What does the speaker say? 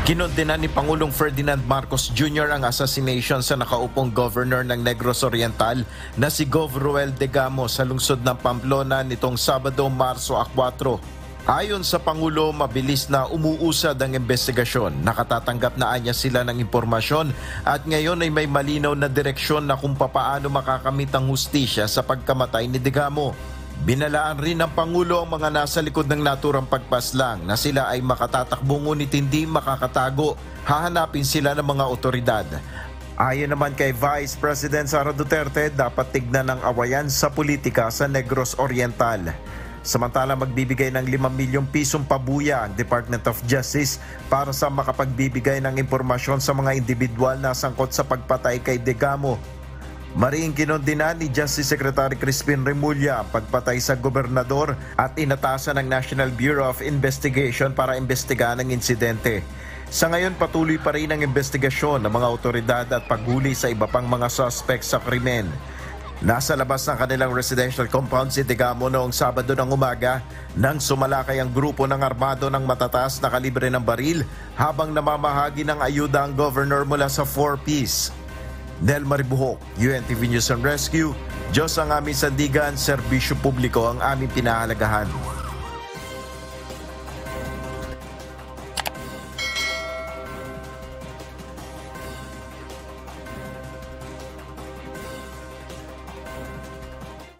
Kinondena ni Pangulong Ferdinand Marcos Jr. ang assassination sa nakaupong governor ng Negros Oriental na si Gov. Roel Degamo sa lungsod ng Pamplona nitong Sabado, Marso 4. Ayon sa Pangulo, mabilis na umuusad ang investigasyon. Nakatatanggap na anya sila ng impormasyon at ngayon ay may malinaw na direksyon na kung papaano makakamit ang hustisya sa pagkamatay ni Degamo. Binalaan rin ng Pangulo ang mga nasa likod ng naturang pagpaslang na sila ay makatatakbo ngunit hindi makakatago. Hahanapin sila ng mga otoridad. Ayon naman kay Vice President Sara Duterte, dapat tignan ng awayan sa politika sa Negros Oriental. Samantala, magbibigay ng 5 milyong pisong pabuya ang Department of Justice para sa makapagbibigay ng impormasyon sa mga individual na sangkot sa pagpatay kay Degamo. Mariing kinondena ni Justice Secretary Crispin Remulla ang pagpatay sa gobernador at inatasan ng National Bureau of Investigation para imbestigahan ang insidente. Sa ngayon, patuloy pa rin ang investigasyon ng mga otoridad at paghuli sa iba pang mga suspects sa krimen. Nasa labas ng kanilang residential compound si Degamo noong Sabado ng umaga nang sumalakay ang grupo ng armado ng matataas na kalibre ng baril habang namamahagi ng ayuda ang governor mula sa 4Ps. Nel Maribuhok, UNTV News and Rescue. Diyos ang aming sandigan, serbisyo publiko ang aming pinahalagahan.